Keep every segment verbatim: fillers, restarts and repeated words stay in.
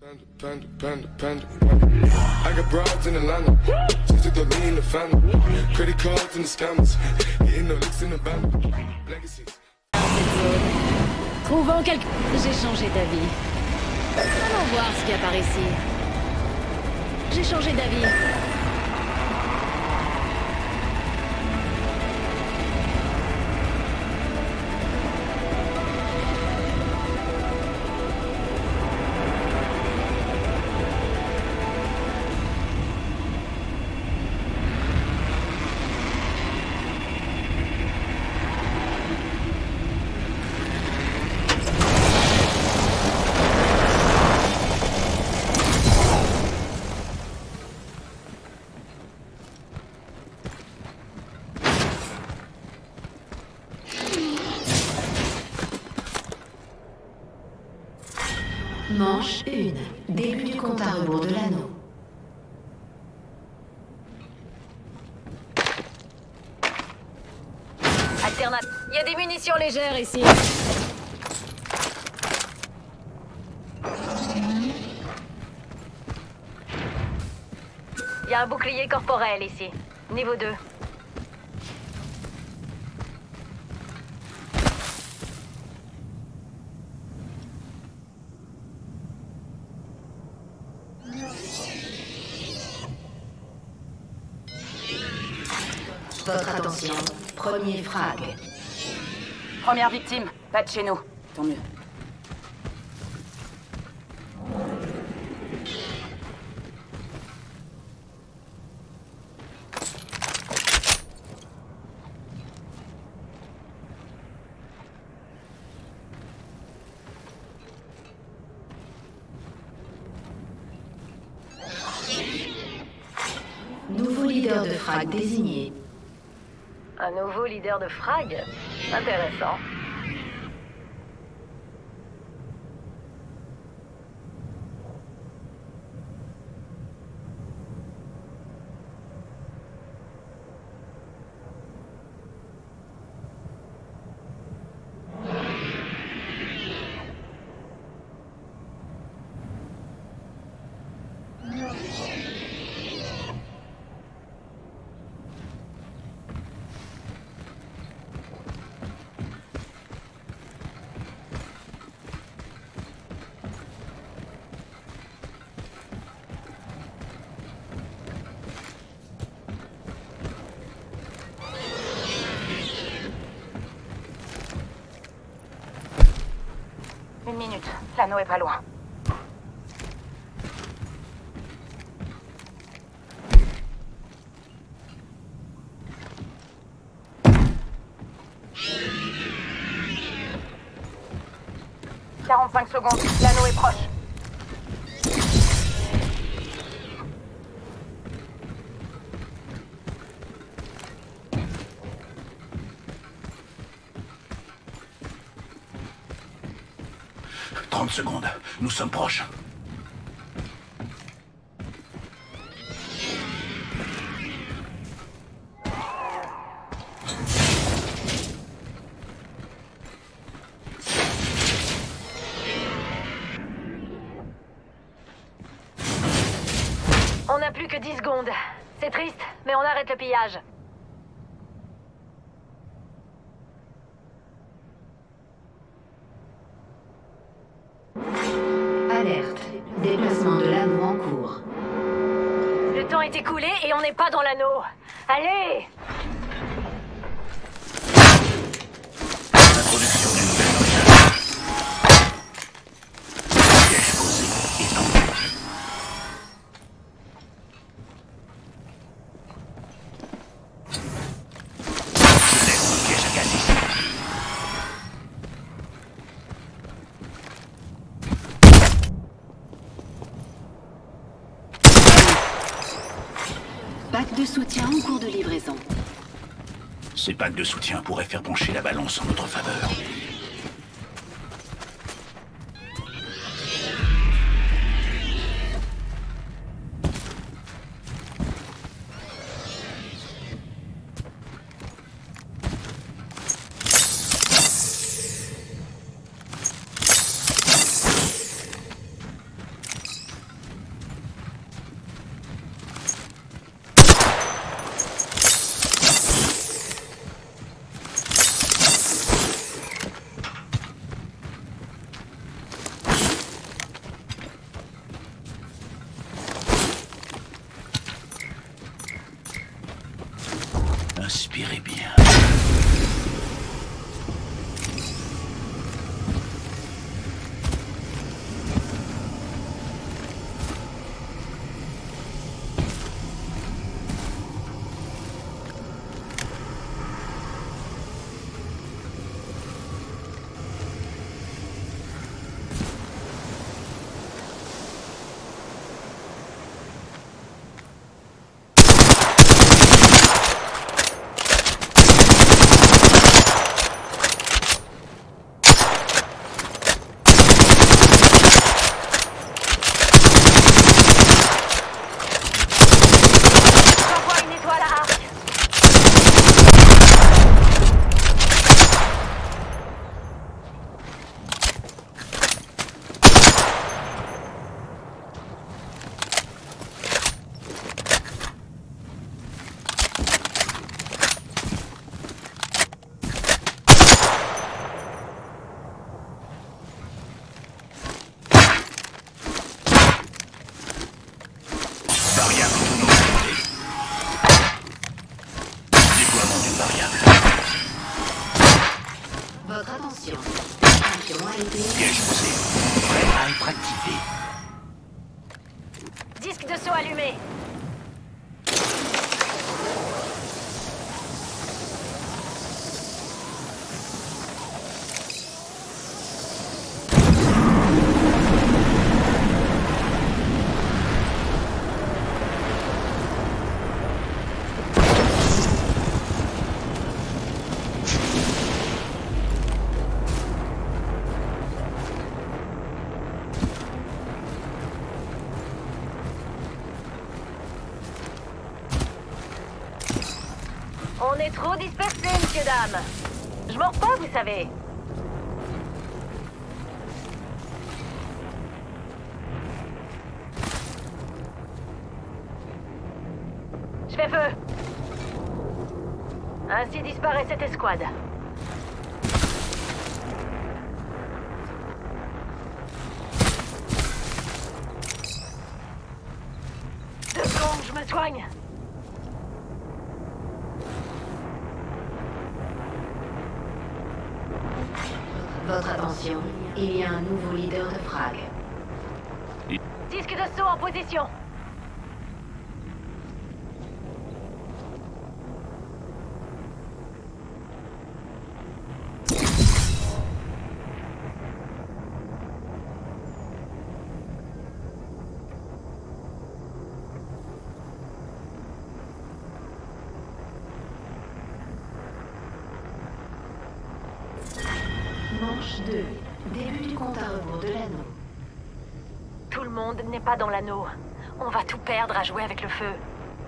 Panda, panda, panda, panda. I got broads in Atlanta, just to throw me in the family. Credit cards and the scammers, getting no licks in the band. Legacies. Trouvons quelque... J'ai changé d'avis. Allons voir ce qu'il y a par ici. J'ai changé d'avis. Manche un. Début du compte à rebours de l'anneau. Alternate. Il y a des munitions légères ici. Il y a un bouclier corporel ici. Niveau deux. Votre attention, premier frag. Première victime, pas de chez nous. Tant mieux. Nouveau leader de frag désigné. Un nouveau leader de frag? Intéressant. Une minute, l'anneau est pas loin. quarante-cinq secondes, l'anneau est proche. trente secondes, nous sommes proches. On n'a plus que dix secondes. C'est triste, mais on arrête le pillage. Alerte. Déplacement de l'anneau en cours. Le temps est écoulé et on n'est pas dans l'anneau. Allez! Introduction du nouvel original. Piège posé et tendu. Je laisse mon piège à gaz ici. Pack de soutien en cours de livraison. Ces packs de soutien pourraient faire pencher la balance en notre faveur. Fonctionnalité. Piège posé. Prêt à être activé. Disque de saut allumé. On est trop dispersés, messieurs, dames. Je mords pas, vous savez. Je fais feu. Ainsi disparaît cette escouade. Deux secondes, je me soigne. Votre attention, il y a un nouveau leader de frag. Disque de saut en position. Manche deux. Début du compte à rebours de l'anneau. Tout le monde n'est pas dans l'anneau. On va tout perdre à jouer avec le feu.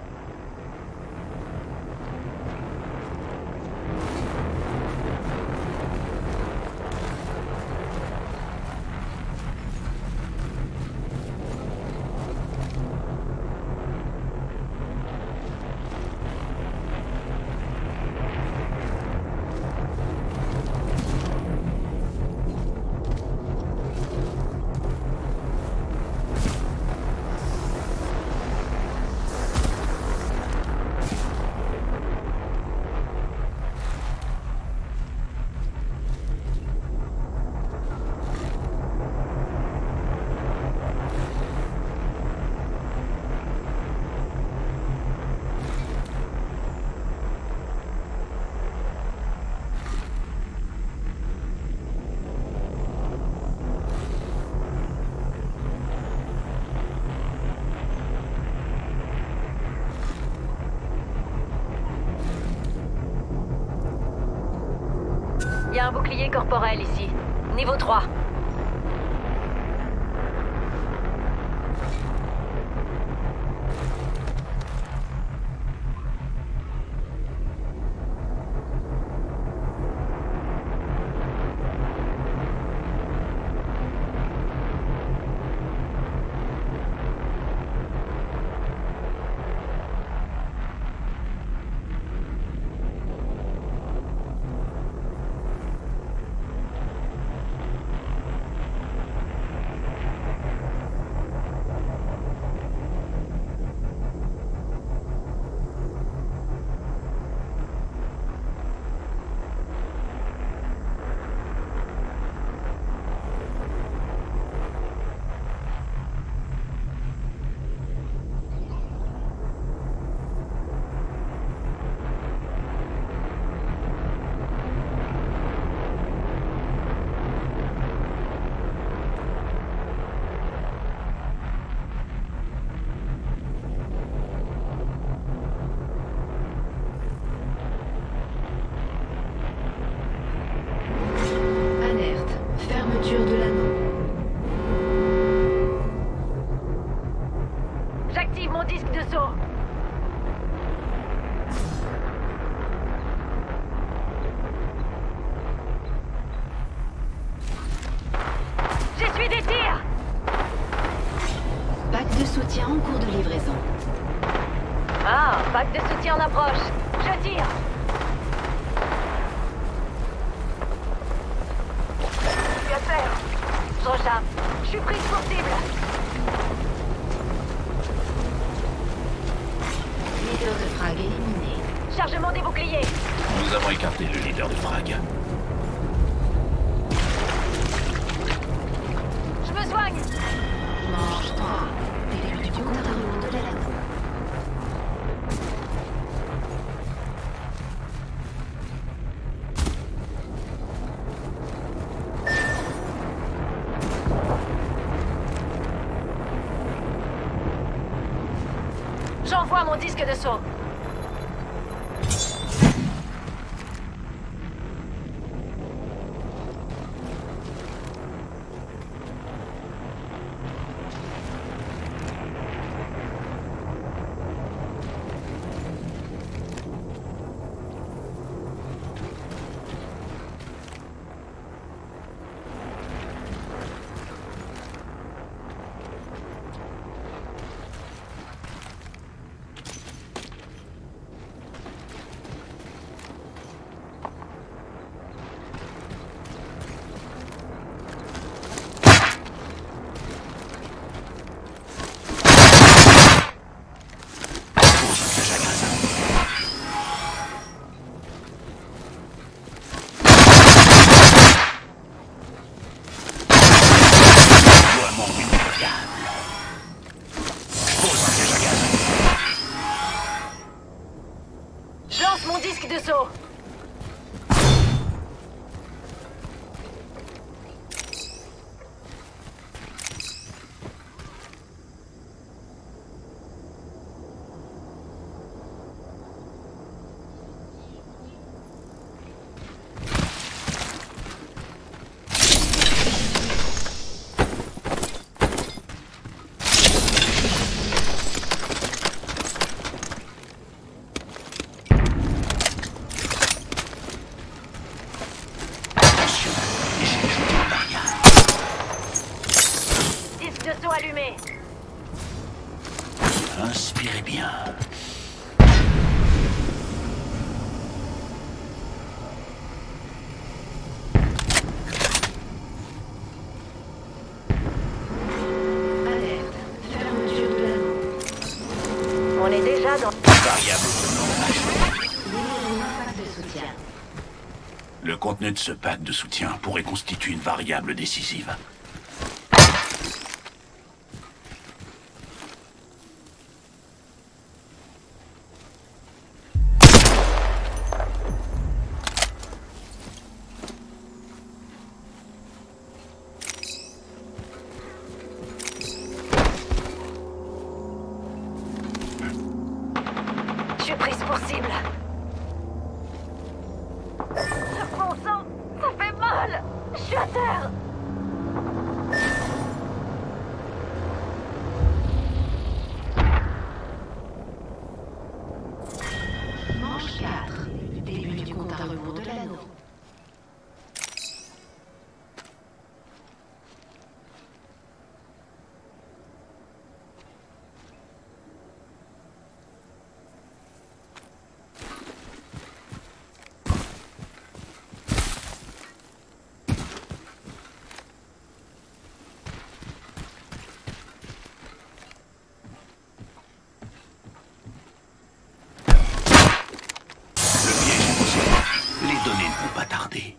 Il y a un bouclier corporel ici. Niveau trois. En cours de livraison. Ah, pack de soutien en approche. Je tire. Que faire? Je recharge. Je suis prise pour cible. Leader de frag éliminé. Chargement des boucliers. Nous avons écarté le leader de frag. J'envoie mon disque de saut. Allumé. Inspirez bien. Alerte. Fermeture de l'anneau. On est déjà dans... Variable. Livraison d'un pack de soutien. Le contenu de ce pack de soutien pourrait constituer une variable décisive. Je suis prise pour cible. Bon sang, ça fait mal. Je suis à terre. Manche quatre. Début du compte à rebours de l'anneau. Pas tarder.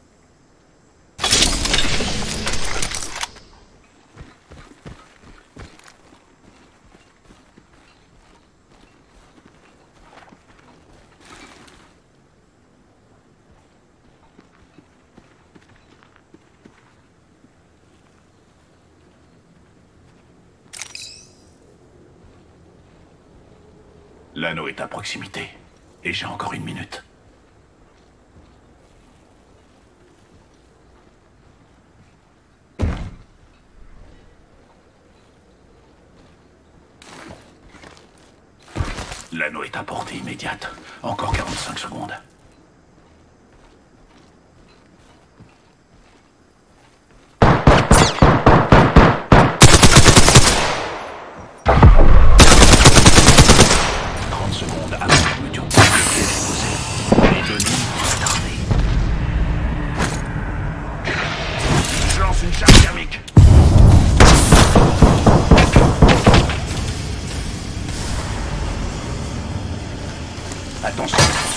L'anneau est à proximité. Et j'ai encore une minute. L'anneau est à portée immédiate. Encore quarante-cinq secondes. trente secondes avant la fermeture. Le piège est posé. Les données vont tarder. Je lance une charge thermique. Attention,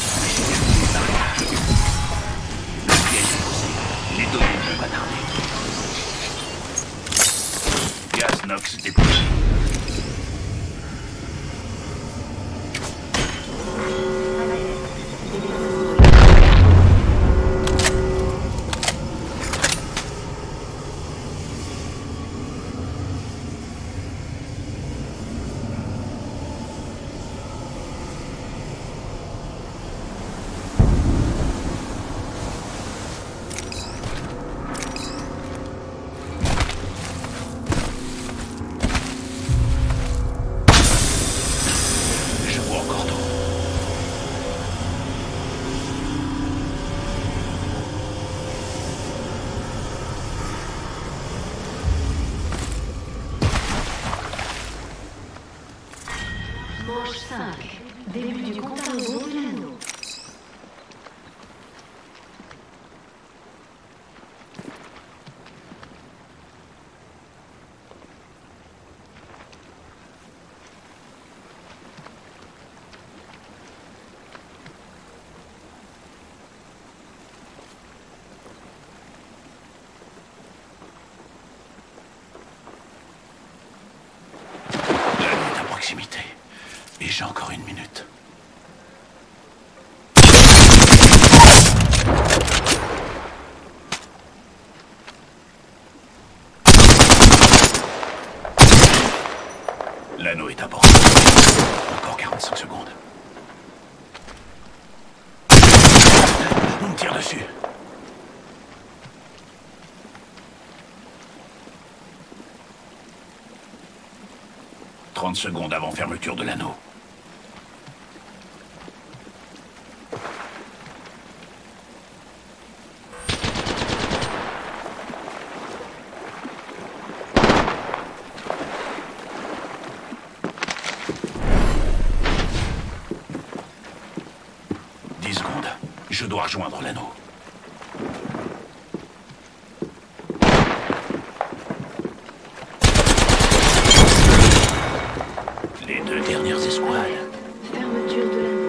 le piège est posé. Les données ne vont pas tarder. Gaz Nox déployé. Manche cinq. Début du compte à rebours de l'anneau. Et j'ai encore une minute. L'anneau est à bord. Encore quarante-cinq secondes. On me tire dessus. trente secondes avant fermeture de l'anneau. dix secondes. Je dois rejoindre l'anneau. Les deux dernières escouades. Fermeture de l'anneau.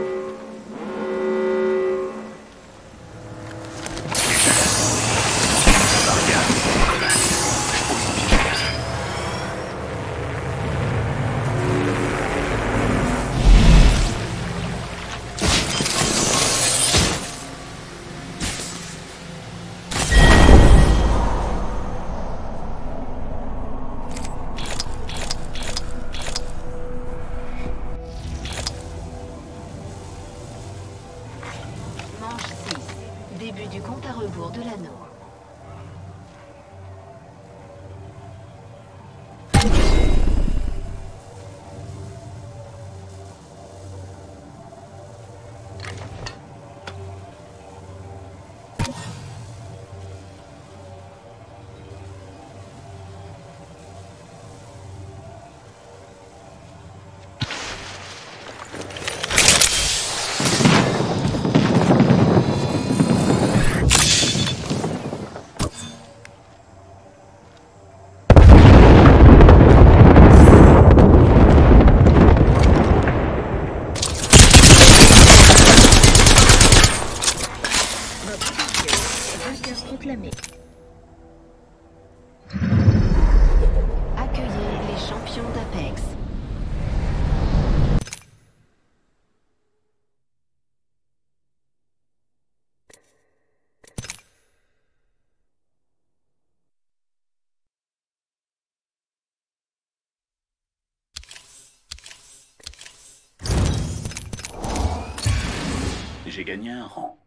Manche six. Début du compte à rebours de l'anneau. Proclamé. Accueillez les champions d'Apex. J'ai gagné un rang.